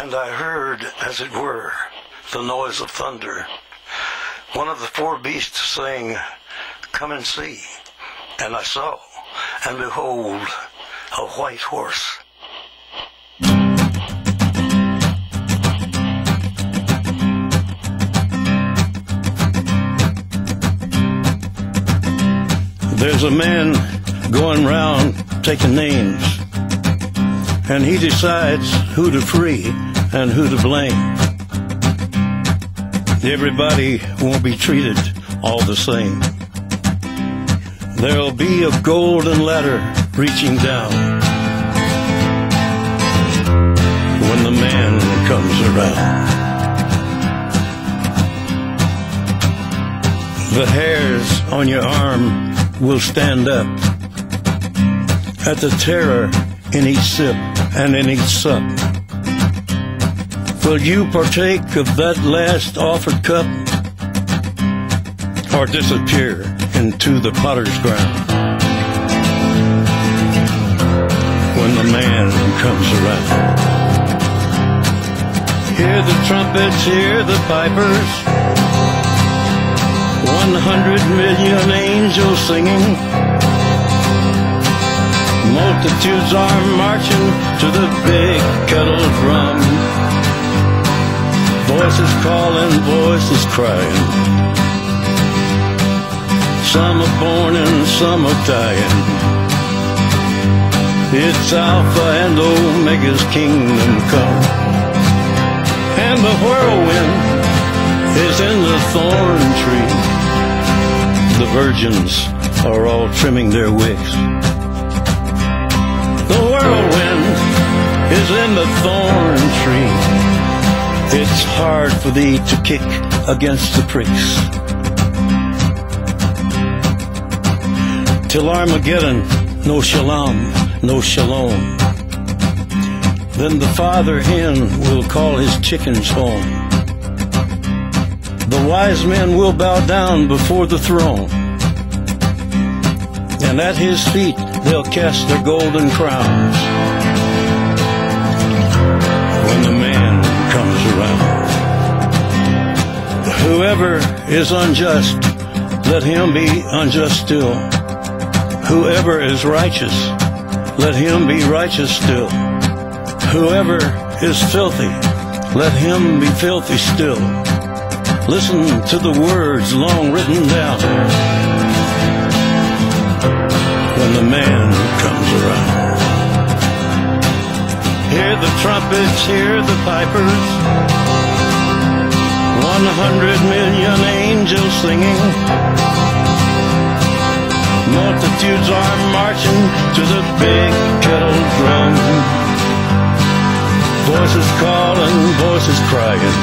And I heard, as it were, the noise of thunder. One of the four beasts saying, "Come and see." And I saw, and behold, a white horse. There's a man going round taking names, and he decides who to free and who to blame. Everybody won't be treated all the same. There'll be a golden ladder reaching down when the man comes around. The hairs on your arm will stand up at the terror in each sip and in each sup. Will you partake of that last offered cup, or disappear into the potter's ground when the man comes around? Hear the trumpets, hear the pipers, 100 million angels singing. Multitudes are marching to the big kettle drum. Voices calling, voices crying. Some are born and some are dying. It's Alpha and Omega's kingdom come. And the whirlwind is in the thorn tree. The virgins are all trimming their wicks. The whirlwind is in the thorn tree. It's hard for thee to kick against the pricks. Till Armageddon, no shalom, no shalom. Then the father hen will call his chickens home. The wise men will bow down before the throne, and at his feet they'll cast their golden crowns when the man comes around. Whoever is unjust, let him be unjust still. Whoever is righteous, let him be righteous still. Whoever is filthy, let him be filthy still. Listen to the words long written down when the man comes around. Hear the trumpets, hear the pipers, 100 million angels singing. Multitudes are marching to the big kettle drum. Voices calling, voices crying.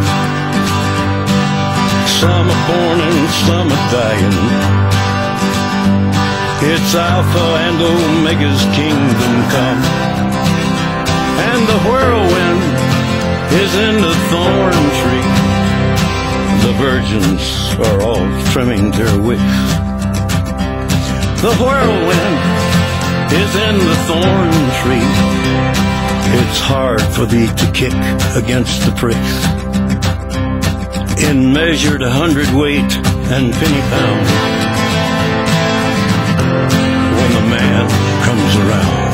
Some are born and some are dying. It's Alpha and Omega's kingdom come. And the whirlwind is in the thorn tree. The virgins are all trimming their wicks. The whirlwind is in the thorn tree. It's hard for thee to kick against the pricks. In measured 100-weight and penny pound when the man comes around.